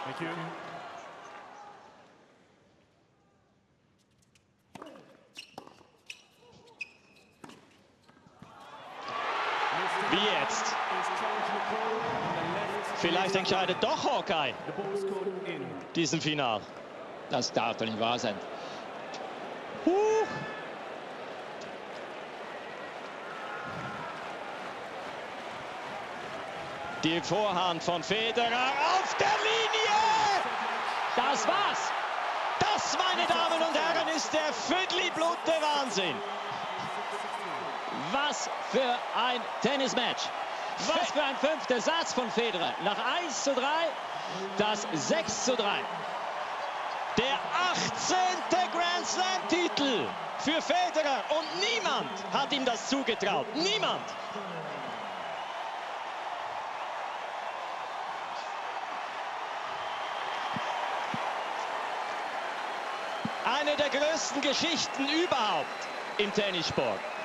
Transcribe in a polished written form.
Thank you. Wie jetzt? Vielleicht entscheidet doch Hawkeye diesen Final. Das darf doch nicht wahr sein. Die Vorhand von Federer auf der Linie! Das war's! Das, meine Damen und Herren, ist der Vödli-Blut der Wahnsinn! Was für ein Tennismatch! Was für ein 5. Satz von Federer. Nach 1:3, das 6:3. Der 18. Grand Slam-Titel für Federer und niemand hat ihm das zugetraut. Niemand! Eine der größten Geschichten überhaupt im Tennissport.